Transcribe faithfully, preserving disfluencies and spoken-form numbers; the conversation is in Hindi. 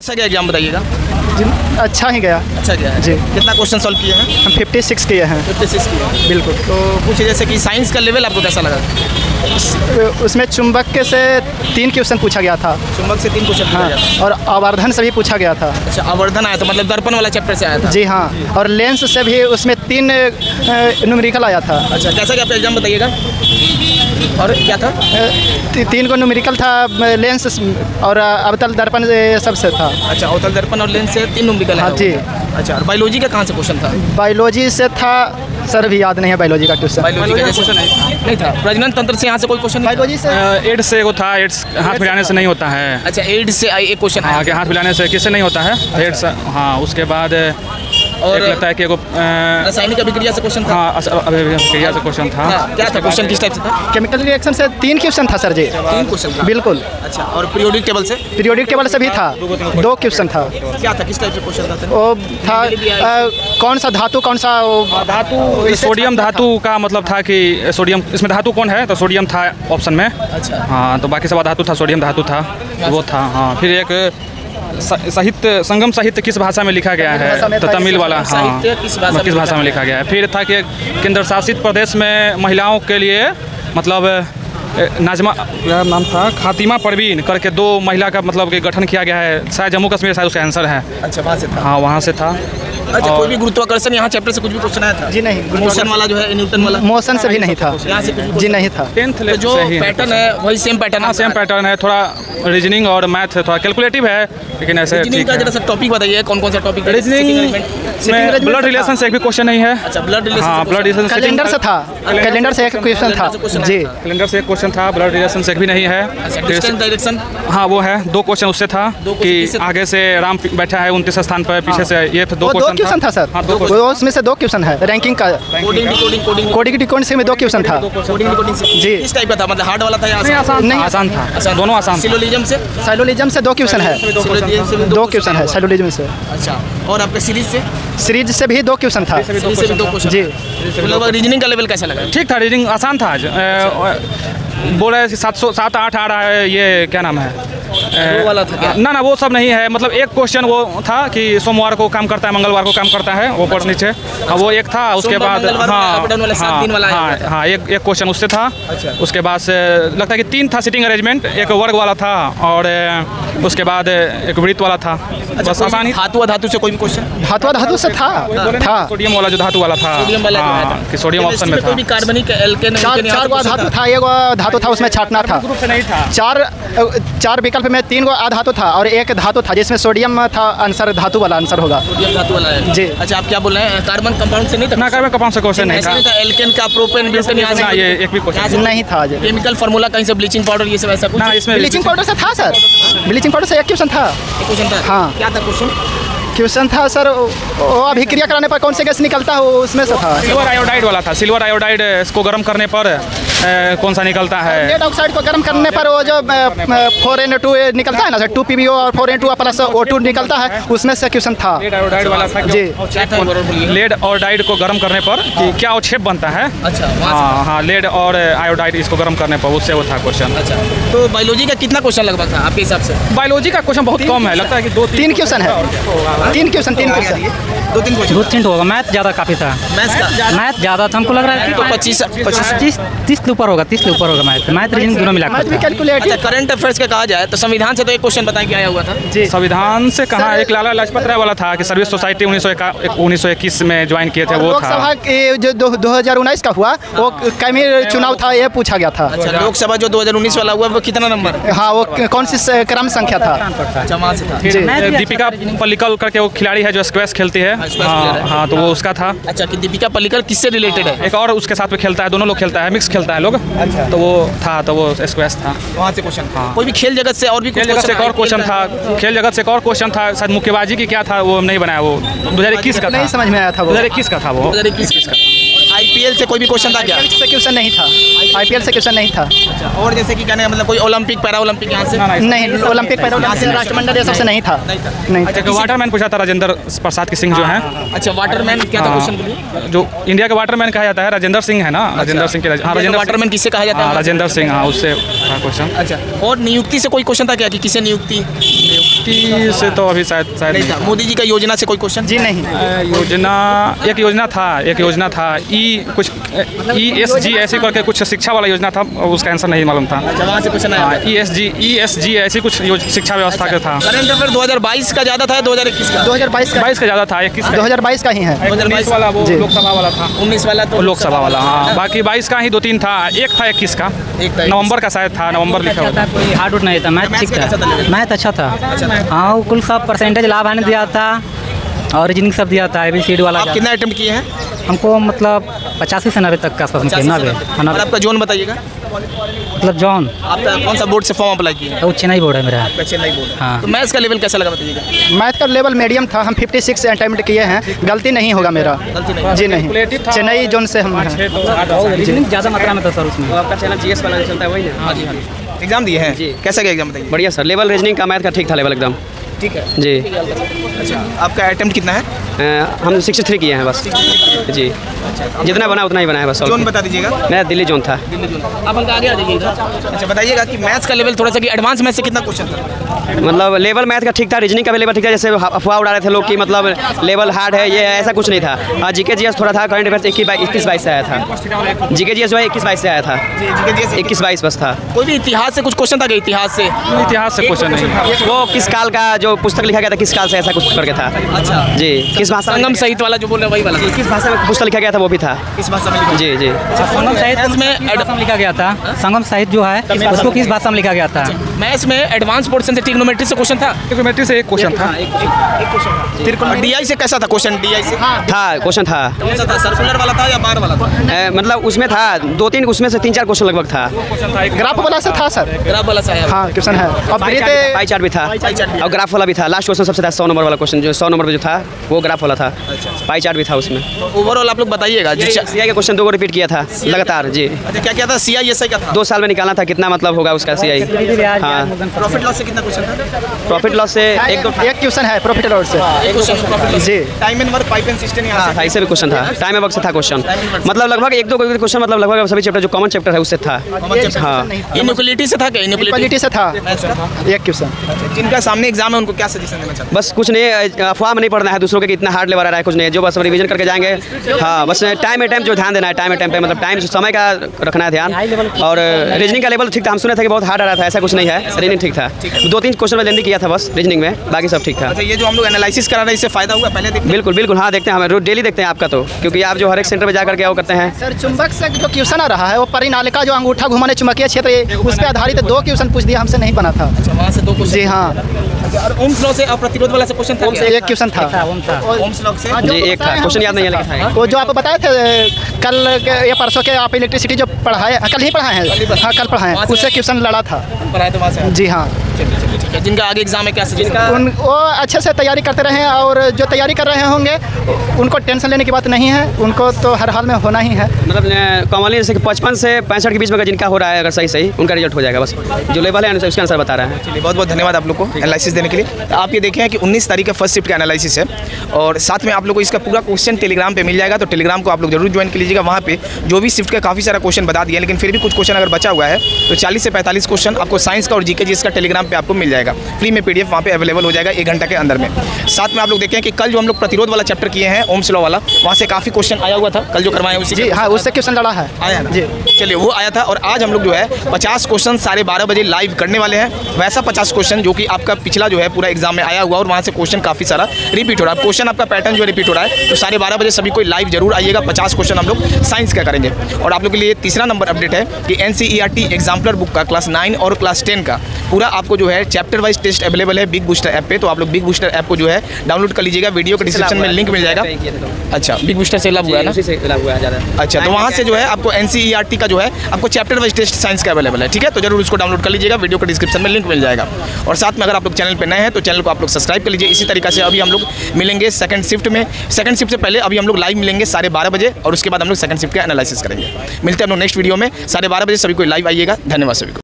अच्छा क्या एग्जाम बताइएगा? अच्छा ही गया। अच्छा गया है जी। कितना क्वेश्चन सॉल्व किए हैं? हम छप्पन किए हैं। छप्पन किए हैं बिल्कुल। तो कुछ जैसे कि साइंस का लेवल आपको कैसा लगा? उसमें चुंबक के से तीन क्वेश्चन पूछा गया था। चुंबक से तीन क्वेश्चन हाँ, पूछा गया था। और आवर्धन से भी पूछा गया था। अच्छा, आवर्धन आया था, मतलब दर्पण वाला चैप्टर से आया था। जी हाँ, और लेंस से भी उसमें तीन न्यूमेरिकल आया था। अच्छा, कैसा क्या आपका एग्जाम बताइएगा? और क्या था? ती, तीन को न्यूमेरिकल था, लेंस और अवतल दर्पण सबसे था। अच्छा, अवतल दर्पण और लेंस से तीन न्यूमेरिकल। हाँ जी। अच्छा, और बायोलॉजी का कहाँ से क्वेश्चन था? बायोलॉजी से था सर, भी याद नहीं है बायोलॉजी का क्वेश्चन। बायोलॉजी का क्वेश्चन नहीं था। प्रजनन तंत्र से यहाँ से कोई क्वेश्चन? बायोलॉजी से एड्स से वो था, एड्स हाथ मिलाने से नहीं होता है। अच्छा, एड्स से एक क्वेश्चन हाँ, कि हाथ मिलाने से किससे नहीं होता है एड्स। हाँ, उसके बाद और एक लगता है कि एगो रासायनिक अभिक्रिया से क्वेश्चन था। हाँ, अभिक्रिया से क्वेश्चन था। क्या था क्वेश्चन, किस टाइप से था? केमिकल रिएक्शन से तीन क्वेश्चन था सर जी। तीन क्वेश्चन था? बिल्कुल। अच्छा, और पीरियोडिक टेबल से? पीरियोडिक टेबल से भी था, दो क्वेश्चन था। क्या था, किस टाइप से क्वेश्चन था? वो था आ, कौन सा धातु, कौन सा धातु, सोडियम धातु का मतलब था कि सोडियम, इसमें धातु कौन है, तो सोडियम था ऑप्शन में। अच्छा। हाँ, तो बाकी सब धातु था, सोडियम धातु था, वो था। हाँ, फिर एक साहित्य, संगम साहित्य किस भाषा में लिखा गया है, तो तमिल वाला। हाँ, किस भाषा में लिखा गया है। फिर था कि केंद्र शासित प्रदेश में महिलाओं के लिए मतलब नाजमा नाम था, खातिमा परवीन करके दो महिला का मतलब कि गठन किया गया है, शायद जम्मू कश्मीर शायद उसका आंसर है। अच्छा, वहाँ से था। हाँ, वहाँ से था। अच्छा, कोई भी गुरुत्वाकर्षण यहाँ चैप्टर से कुछ भी क्वेश्चन आया था? जी नहीं। मोशन वाला जो है, न्यूटन वाला मोशन से भी नहीं था यहाँ से कुछ? जी नहीं था। टेंथ तो जो पैटर्न है वही सेम पैटर्न है? सेम पैटर्न है, थोड़ा रीजनिंग और मैथ थोड़ा कैलकुलेटिव है, लेकिन ऐसे रीजनिंग का जरा सा टॉपिक बताइए, कौन कौन सा टॉपिक? रीजनिंग में ब्लड रिलेशन से एक भी क्वेश्चन नहीं है। अच्छा, ब्लड रिलेशन। हाँ, ब्लड रिलेशन कैलेंडर से था, कैलेंडर से एक क्वेश्चन था जी। कैलेंडर से एक क्वेश्चन था, ब्लड रिलेशन से एक भी नहीं है। डिस्टेंस डायरेक्शन, हाँ वो है, दो क्वेश्चन उससे था कि आगे से राम बैठा है उनतीस स्थान पर, पीछे से ये दो क्वेश्चन था सर। उसमें से दो क्वेश्चन है रैंकिंग का। Coding decoding coding coding decoding से में दो क्वेश्चन था। कोडिंग डिकोडिंग से जी। किस टाइप का था, मतलब हार्ड वाला था या आसान? नहीं, आसान था, दोनों आसान। सिलोजिज्म से? साइलोजिज्म से दो क्वेश्चन है, दो क्वेश्चन है साइलोजिज्म से। अच्छा, और आपके सीरीज से? सीरीज से भी दो क्वेश्चन था जी। लगभग रीजनिंग का लेवल कैसा लगा? ठीक था, रीजनिंग आसान था। बोल रहे सात सौ सात आठ आ रहा है, ये क्या नाम है वो वाला था क्या? ना ना, वो सब नहीं है, मतलब एक क्वेश्चन वो था कि सोमवार को काम करता है, मंगलवार को काम करता है, ऊपर नीचे। हाँ, वो एक था। उसके बाद हाँ हाँ हाँ एक एक क्वेश्चन उससे था। उसके बाद से लगता है कि तीन था सिटिंग अरेंजमेंट, एक वर्ग वाला था और उसके बाद एक वृत्त वाला था। बस आसान ही। धातु धातु से कोई भी क्वेश्चन? धातु धातु से था था सोडियम वाला जो धातु वाला था, सोडियम वाला कि सोडियम ऑप्शन में था। कोई भी कार्बनिक एल्केन चार गो धातु था, एक धातु था उसमें छाटना था। चार चार विकल्प में तीन गो धातु था और एक धातु था जिसमें सोडियम था। आंसर धातु वाला आंसर होगा। सोडियम धातु वाला है जी। अच्छा, आप क्या बोल रहे हैं, कार्बन कंपाउंड से नहीं था? ना, कार्बन कंपाउंड से क्वेश्चन नहीं था। एल्केन का, प्रोपेन, ब्यूटेन, यहाँ से ये एक भी क्वेश्चन नहीं था। केमिकल फार्मूला कहीं से, ब्लीचिंग पाउडर ये सब ऐसा कुछ? ना, इसमें ब्लीचिंग पाउडर से था सर। ब्लीचिंग पाउडर से एक क्वेश्चन था। एक क्वेश्चन था? हाँ। क्या था क्वेश्चन? क्वेश्चन था सर, वो अभिक्रिया कराने पर कौन से गैस निकलता है, उसमें से था। सिल्वर आयोडाइड वाला था। सिल्वर आयोडाइड इसको गर्म करने पर ए, कौन सा निकलता है? लेड ऑक्साइड को गर्म करने पर वो जो फोर एन टू निकलता है ना sir, two P B O और four N two plus O two निकलता है, उसमें से क्वेश्चन था। लेड आयोडाइड वाला था जी। लेड आयोडाइड को गर्म करने पर कि क्या अवक्षेप बनता है? अच्छा, हाँ हाँ, लेड और आयोडाइड इसको गर्म करने पर, उससे वो था क्वेश्चन। अच्छा, तो बायोलॉजी का कितना क्वेश्चन लगभग था आपके हिसाब से? बायोलॉजी का क्वेश्चन बहुत कम है, लगता है कि दो तीन क्वेश्चन है। तीन क्वेश्चन तीन क्वेश्चन दो तीन क्वेश्चन दो तीन होगा। मैथ ज़्यादा काफ़ी था। मैथ्स का मैथ ज़्यादा था, हमको लग रहा है तो पच्चीस पच्चीस तीस तीस के ऊपर होगा, तीस के ऊपर होगा मैथ। मैथ रीजनिंग दोनों मिला मैथ भी कैलकुलेट। अच्छा, करंट अफेयर्स का कहा जाए तो संविधान से तो एक क्वेश्चन बताएं क्या आया हुआ था जी। संविधान से कहा, एक लाला लाजपत राय वाला था कि सर्विस सोसाइटी उन्नीस सौ उन्नीस सौ इक्कीस में ज्वाइन किए थे, वो था। लोकसभा के जो दो हज़ार उन्नीस का हुआ, वो कैमी चुनाव था, ये पूछा गया था। अच्छा, लोकसभा जो दो हज़ार उन्नीस वाला हुआ वो कितना नंबर? हाँ, वो कौन सी क्रम संख्या था? अच्छा, वहाँ से था। दीपिका पल्लिकल करके वो खिलाड़ी है जो स्क्वैश खेलती है। हाँ, तो वो उसका था। अच्छा, कि दीपिका पल्लिकल किससे रिलेटेड है? एक और उसके साथ में खेलता है, दोनों लोग खेलता है, मिक्स खेलता है लोग। अच्छा, तो वो था, तो वो स्क्वैश था। वहाँ से क्वेश्चन। हाँ, कोई भी खेल जगत से और भी खेल जगत से एक और क्वेश्चन था। खेल जगत से एक और क्वेश्चन था, शायद मुक्केबाजी की क्या था, वो नहीं बनाया। वो दो हज़ार इक्कीस का था, नहीं समझ में आया था। दो हज़ार इक्कीस का था वो। दो हज़ार इक्कीस का। आईपीएल से कोई भी क्वेश्चन था क्या? से क्वेश्चन नहीं था। आईपीएल से क्वेश्चन नहीं था। अच्छा, और जैसे कि कहने मतलब कोई ओलंपिक, पैरा ओलंपिक यहाँ से नहीं, ओलंपिक पैरा ओलंपिक राष्ट्रमंडल ये सबसे नहीं था। नहीं। अच्छा, वाटरमैन पूछा था, राजेंद्र प्रसाद सिंह जो हैं। अच्छा, वाटरमैन क्या था क्वेश्चन बोलिए? जो इंडिया का वाटरमैन कहा जाता है राजेंद्र सिंह है ना, राजेंद्र सिंह के। हाँ, राजेंद्र वाटरमैन किससे कहा जाता है? राजेंद्र सिंह, हाँ, उससे था क्वेश्चन। अच्छा, और नियुक्ति से कोई क्वेश्चन था क्या कि किसे नियुक्ति? प्लेटी से तो अभी शायद शायद नहीं था। मोदी जी का योजना से कोई क्वेश्चन? जी नहीं। अ, योजना एक योजना था एक योजना था ई कुछ ई एस जी ऐसे करके कुछ शिक्षा वाला योजना था, उसका आंसर नहीं मालूम था। वहाँ से क्वेश्चन आया। E S G E S G ऐसी कुछ योज- शिक्षा व्यवस्था का था। करंट अफेयर दो हज़ार बाईस का ज़्यादा था, दो हज़ार इक्कीस का? दो हज़ार बाईस का बाईस का ज़्यादा था, इक्कीस दो हज़ार बाईस का ही है। दो हज़ार बाईस वाला वो जी। लोकसभा वाला था। उन्नीस वाला तो लोकसभा वाला, हाँ। बाकी बाईस का ही दो तीन था, एक था इक्कीस का, एक था नवंबर का शायद था, नवंबर लिखा हुआ था। कोई हार्ड उड नहीं था, मैथ मैथ्स ठीक का कैसा था था, लेवल? मैथ अच्छा था। हाँ वो कुल सब परसेंटेज लाभ आने दिया था और रीजनिंग सब दिया था, ए बी सी डी वाला आप कितना अटेम्प्ट किए हैं? हमको मतलब पचासी से नब्बे तक के आसपास में किया, नब्बे हाँ, और नब्बे आपका जोन बताइएगा। मतलब जॉन आपका कौन सा बोर्ड से फॉर्म अप्लाई किए हैं? वो चेन्नई बोर्ड है मेरा। आपका चेन्नई बोर्ड है। हाँ। तो मैथ्स का लेवल कैसा लगा बताइएगा? मैथ का लेवल मीडियम था, हम छप्पन अटेम्प्ट किए हैं, गलती नहीं होगा मेरा। गलती नहीं। जी नहीं, चेन्नई जोन से हम हैं। रीजनिंग ज़्यादा मात्रा में था सर उसमें। आपका चैनल जीएस वाला चलता है वही ना? हाँ जी हाँ जी। एग्जाम दिए हैं जी। कैसा गया एग्जाम बताइए? बढ़िया सर, लेवल रीजनिंग का मैथ का ठीक था लेवल एकदम। ठीक है। जी। अच्छा, आपका अटेम्प्ट कितना है? अ, हम सिक्सटी थ्री किए हैं बस। जी, जितना बना उतना ही बना है बस। जोन बता दीजिएगा। मेरा दिल्ली जोन था। आप अंक आगे आ जाइएगा। अच्छा बताइएगा कि मैथ्स का लेवल थोड़ा सा कि एडवांस मैथ से कितना क्वेश्चन था? मतलब लेवल मैथ का ठीक था, रीजनिंग का भी लेवल ठीक था। जैसे अफवाह उड़ा रहे थे लोग कि मतलब लेवल हार्ड है, ये है, ऐसा कुछ नहीं था। हाँ, जीके जीएस थोड़ा था, करंट अफेयर्स इक्कीस इक्कीस बाईस से आया था। जीके जीएस जो है इक्कीस बाईस से आया था, इक्कीस बाईस बस था। कोई भी इतिहास से कुछ क्वेश्चन था क्या? इतिहास से? इतिहास से क्वेश्चन नहीं। वो किस काल का जो पुस्तक लिखा गया था, किस काल से ऐसा कुछ करके था। अच्छा। जी, किस भाषा में संगम सहित वाला जो बोल रहे हैं वही वाला? जी, किस भाषा में पुस्तक लिखा गया था वो भी था। किस भाषा में लिखा? जी जी। संगम साहित्य मैथ्स में में भाषा में लिखा गया था, संगम साहित्य जो है उसको किस भाषा में लिखा गया था? मैथ्स में एडवांस पोर्शन से ट्रिग्नोमेट्री से क्वेश्चन था? ट्रिग्नोमेट्री से एक क्वेश्चन था। और डीआई से कैसा था क्वेश्चन? डीआई से था क्वेश्चन था। कौन सा था? सर्कुलर वाला था या बार वाला था? ए, मतलब उसमें था दो तीन, उसमें से तीन चार क्वेश्चन लगभग था। ग्राफ वाला से था सर। ग्राफ वाला सा है। हाँ क्वेश्चन है। और पाई चार्ट भी था, पाई चार्ट भी था पाई चार्ट भी। और ग्राफ वाला भी था। लास्ट क्वेश्चन सबसे था सौ नंबर वाला क्वेश्चन, जो सौ नंबर पे जो था वो ग्राफ वाला था। पाई चार्ट भी था उसमें। ओवरऑल आप लोग बताइएगा जो चा- सीआई का क्वेश्चन दो को रिपीट किया था लगातार। जी, अच्छा क्या क्या था? सीआईएसआई का था? दो साल में निकालना था, कितना मतलब होगा उसका सीआई। हाँ, प्रॉफिट लॉस से कितना क्वेश्चन था? प्रॉफिट लॉस से एक दो एक क्वेश्चन है प्रॉफिट एंड लॉस से। एक क्वेश्चन प्रॉफिट लॉस। जी। Time and work pipe and cistern हाँ यहाँ था, से इससे भी क्वेश्चन था। टाइम एंड वर्क से था क्वेश्चन, मतलब लगभग एक दो क्वेश्चन, मतलब लगभग सभी चैप्टर जो कॉमन चैप्टर है उससे था। हाँ, इनइक्वालिटी से था क्या? इनइक्वालिटी क्वालिटी से था मैथ्स का? एक क्वेश्चन। जिनका सामने एग्जाम है उनको क्या सजेशन देना चाहते बस कुछ नहीं, अफवाह में नहीं पढ़ना है दूसरों के कि इतना हार्ड लेवल आ रहा है, कुछ नहीं, जो बस रिवीजन करके जाएंगे। हाँ, बस टाइम ए टाइम जो ध्यान देना है, टाइम ए टाइम पे, मतलब टाइम समय का रखना है ध्यान। और रीजनिंग का लेवल ठीक था, हम सुने थे कि बहुत हार्ड आ रहा था, ऐसा कुछ नहीं है। रीजनिंग ठीक था, दो तीन क्वेश्चन में लेंदी किया था बस रीजनिंग में, बाकी सब ठीक था। अच्छा, ये जो हम लोग एनालिसिस करा रहे हैं इससे फायदा हुआ? पहले देखते बिल्कुल बिल्कुल, हाँ देखते हैं, हम रोज डेली देखते हैं आपका, तो क्योंकि आप जो हर एक सेंटर में जा करके वो करते हैं। सर चुंबक से जो क्वेश्चन आ रहा है वो परिनालिका जो अंगूठा घुमाने चुंबकीय क्षेत्र, उस पर आधारित दो क्वेश्चन पूछ दिया, हमसे नहीं बना था। अच्छा, वहाँ से दो क्वेश्चन। जी हाँ, अच्छा, और ओम्स लॉ से और प्रतिरोध वाला से क्वेश्चन था क्या? एक क्वेश्चन था। ओम्स लॉ से जी एक था, क्वेश्चन याद नहीं है लेकिन था। वो जो आप बताए थे कल के या परसों के, आप इलेक्ट्रिसिटी जो पढ़ाए, कल ही पढ़ाए हैं। हाँ कल पढ़ाए हैं, उससे क्वेश्चन लड़ा था। पढ़ाए तो वहाँ से। जी हाँ। चलिए चलिए ठीक है। जिनका आगे एग्जाम है क्या सजेशन? उन वो अच्छे से तैयारी करते रहें, और जो तैयारी कर रहे होंगे उनको टेंशन लेने की बात नहीं है, उनको तो हर हाल में होना ही है। मतलब कॉमनली जैसे पचपन से पैंसठ के बीच में अगर जिनका हो रहा है, अगर सही सही उनका रिजल्ट हो जाएगा, बस जो लेवल है उसका आंसर बता रहा है। चलिए बहुत बहुत धन्यवाद आप लोग को एनालिसिस देने के लिए। आप ये देखें कि उन्नीस तारीख का फर्स्ट शिफ्ट का एनालिसिस है, और साथ में आप लोग को इसका पूरा क्वेश्चन टेलीग्राम पे मिल जाएगा, तो टेलीग्राम को आप लोग जरूर ज्वाइन कर लीजिएगा। वहाँ पे जो भी शिफ्ट का काफ़ी सारा क्वेश्चन बता दिया, लेकिन फिर भी कुछ क्वेश्चन अगर बचा हुआ है तो चालीस से पैंतालीस क्वेश्चन आपको साइंस का और जीके जीएस का टेलीग्राम पे आपको मिल जाएगा। फ्री में पीडीएफ वहाँ पे अवेलेबल हो जाएगा एक घंटा के अंदर में। साथ में आप लोग देखें कि कल जो हम लोग प्रतिरोध वाला चैप्टर किए हैं, ओम्स लॉ वाला, वहाँ से काफ़ी क्वेश्चन आया हुआ था कल जो करवाए उसी। जी हाँ, उससे क्वेश्चन लड़ा है। आया ना? जी चलिए वो आया था, और आज हम लोग जो है पचास क्वेश्चन साढ़े बारह बजे लाइव करने वाले हैं। वैसा पचास क्वेश्चन जो कि आपका पिछला जो है पूरा एग्जाम में आया हुआ, और वहाँ से क्वेश्चन काफ़ी सारा रिपीट हो रहा है। क्वेश्चन आपका पैटर्न जो रिपीट हो रहा है, तो साढ़े बारह बजे सभी कोई लाइव जरूर आइएगा। पचास क्वेश्चन हम लोग साइंस का करेंगे। और आप लोग के लिए तीसरा नंबर अपडेट है कि एनसीईआरटी एग्जाम्पलर बुक का क्लास नाइन और क्लास टेन का पूरा आपको जो है चैप्टर वाइज टेस्ट अवेलेबल है बिग बूस्टर ऐप पे। तो आप लोग बिग बूस्टर ऐप को जो है डाउनलोड कर लीजिएगा, वीडियो के डिस्क्रिप्शन में लिंक मिल जाएगा। अच्छा, बिग बूस्टर से लाभ हुआ है ना? अच्छा, तो वहाँ से जो है आपको एनसीईआरटी का जो है आपको चैप्टर वाइज टेस्ट साइंस का अवेलेबल है, ठीक है? तो जरूर उसको डाउनलोड कर लीजिएगा, वीडियो के डिस्क्रिप्शन में लिंक मिल जाएगा। और साथ में अगर आप लोग चैनल पर नए हैं तो चैनल को आप लोग सब्सक्राइब कर लीजिए। इसी तरीके से अभी हम लोग मिलेंगे सेकंड शिफ्ट में। सेकंड शिफ्ट से पहले अभी हम लोग लाइव मिलेंगे साढ़े बारह बजे, और उसके बाद हम लोग सेकंड शिफ्ट का एनालिसिस करेंगे। मिलते हैं हम लोग नेक्स्ट वीडियो में साढ़े बारह बजे। सभी को लाइव आइएगा। धन्यवाद सभी को।